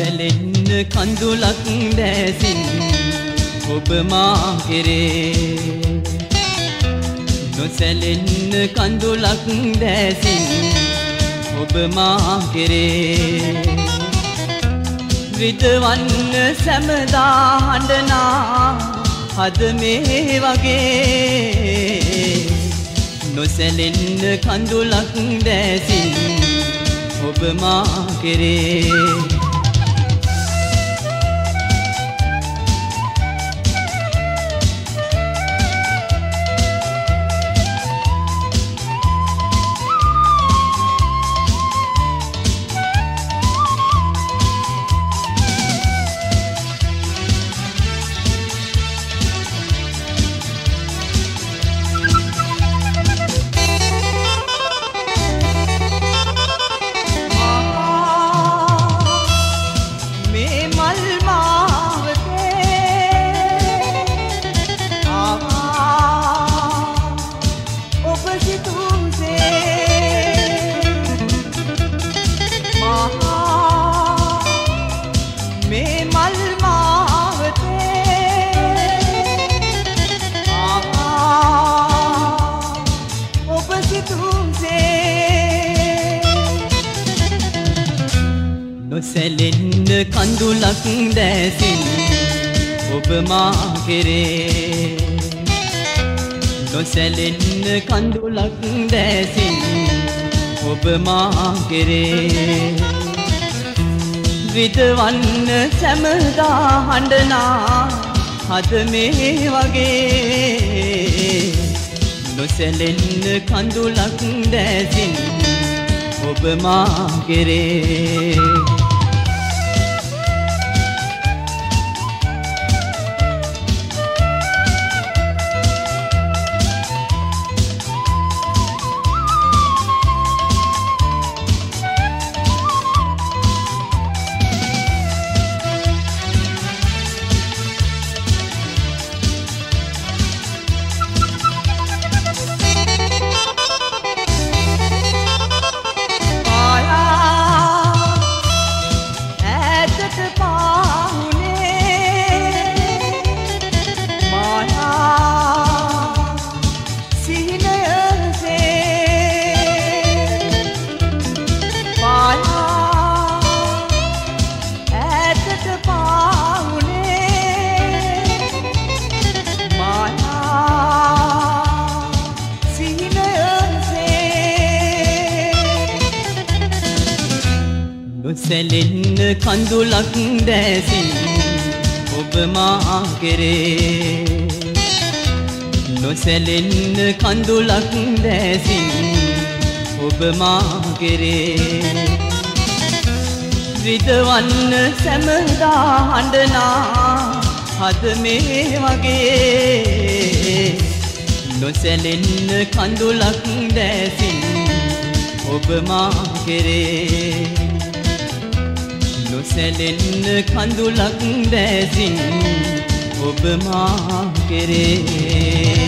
නොසැලෙන්න කඳුලක් දැසින් ඔබ මා කෙරේ නොසැලෙන්න කඳුලක් දැසින් ඔබ මා කෙරේ විදවන්න සැමදා හඬනා හද මේ වගේ නොසැලෙන්න කඳුලක් දැසින් ඔබ මා කෙරේ නොසැලෙන්න කඳුලක් දැසින් ඔබ මා කෙරේ නොසැලෙන්න කඳුලක් දැසින් ඔබ මා කෙරේ විදවන්න සැමදා හඬනා හද මේ වගේ නොසැලෙන්න කඳුලක් දැසින් ඔබ මා කෙරේ නොසැලෙන්න කඳුලක් දැසින් ඔබ මා කෙරේ නොසැලෙන්න කඳුලක් දැසින් ඔබ මා කෙරේ විදවන්න සැමදා හඬනා හද මේ වගේ නොසැලෙන්න කඳුලක් දැසින් ඔබ මා කෙරේ නොසැලෙන්න කඳුලක් දැසින් ඔබ මා කෙරේ